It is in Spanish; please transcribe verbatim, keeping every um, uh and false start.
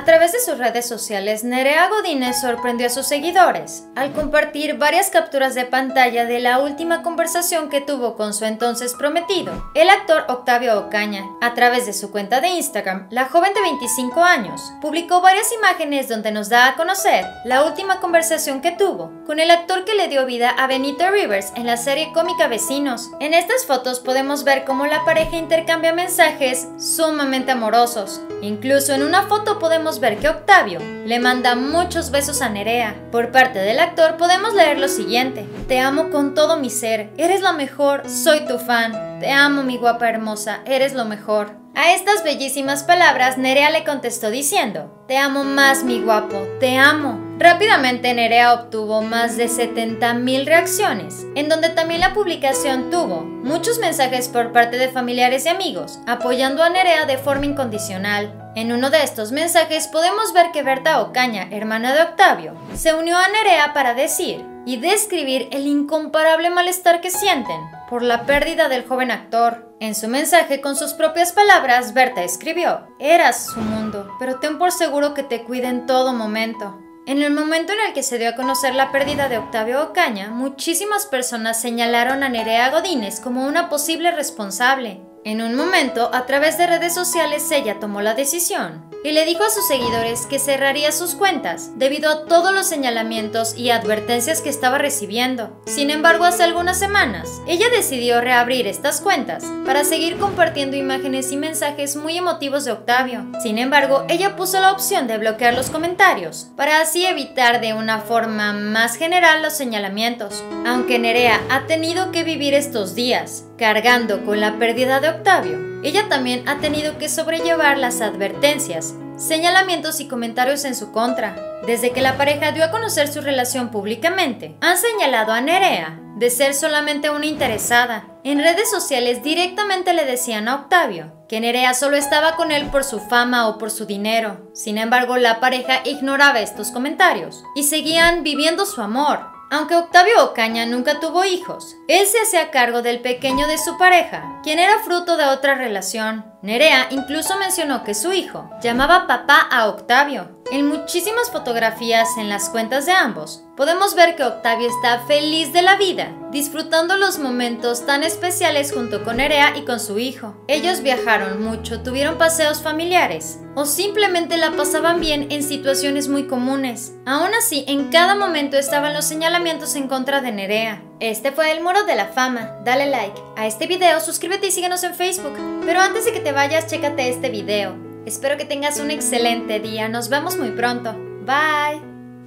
A través de sus redes sociales, Nerea Godínez sorprendió a sus seguidores al compartir varias capturas de pantalla de la última conversación que tuvo con su entonces prometido, el actor Octavio Ocaña. A través de su cuenta de Instagram, la joven de veinticinco años publicó varias imágenes donde nos da a conocer la última conversación que tuvo con el actor que le dio vida a Benito Rivers en la serie cómica Vecinos. En estas fotos podemos ver cómo la pareja intercambia mensajes sumamente amorosos. Incluso en una foto podemos ver que Octavio le manda muchos besos a Nerea. Por parte del actor podemos leer lo siguiente: te amo con todo mi ser, eres la mejor, soy tu fan, te amo mi guapa hermosa, eres lo mejor. A estas bellísimas palabras Nerea le contestó diciendo: te amo más mi guapo, te amo. Rápidamente Nerea obtuvo más de setenta mil reacciones, en donde también la publicación tuvo muchos mensajes por parte de familiares y amigos, apoyando a Nerea de forma incondicional. En uno de estos mensajes podemos ver que Berta Ocaña, hermana de Octavio, se unió a Nerea para decir y describir el incomparable malestar que sienten por la pérdida del joven actor. En su mensaje, con sus propias palabras, Berta escribió: eras su mundo, pero ten por seguro que te cuida en todo momento. En el momento en el que se dio a conocer la pérdida de Octavio Ocaña, muchísimas personas señalaron a Nerea Godínez como una posible responsable. En un momento, a través de redes sociales, ella tomó la decisión y le dijo a sus seguidores que cerraría sus cuentas debido a todos los señalamientos y advertencias que estaba recibiendo. Sin embargo, hace algunas semanas, ella decidió reabrir estas cuentas para seguir compartiendo imágenes y mensajes muy emotivos de Octavio. Sin embargo, ella puso la opción de bloquear los comentarios para así evitar de una forma más general los señalamientos. Aunque Nerea ha tenido que vivir estos días cargando con la pérdida de Octavio, ella también ha tenido que sobrellevar las advertencias, señalamientos y comentarios en su contra. Desde que la pareja dio a conocer su relación públicamente, han señalado a Nerea de ser solamente una interesada. En redes sociales directamente le decían a Octavio que Nerea solo estaba con él por su fama o por su dinero. Sin embargo, la pareja ignoraba estos comentarios y seguían viviendo su amor. Aunque Octavio Ocaña nunca tuvo hijos, él se hacía cargo del pequeño de su pareja, quien era fruto de otra relación. Nerea incluso mencionó que su hijo llamaba papá a Octavio. En muchísimas fotografías en las cuentas de ambos, podemos ver que Octavio está feliz de la vida, disfrutando los momentos tan especiales junto con Nerea y con su hijo. Ellos viajaron mucho, tuvieron paseos familiares o simplemente la pasaban bien en situaciones muy comunes. Aún así, en cada momento estaban los señalamientos en contra de Nerea. Este fue el Muro de la Fama. Dale like a este video, suscríbete y síguenos en Facebook. Pero antes de que te vayas, chécate este video. Espero que tengas un excelente día. Nos vemos muy pronto. Bye.